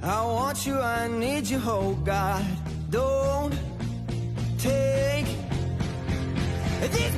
I want you, I need you, oh God. Don't take this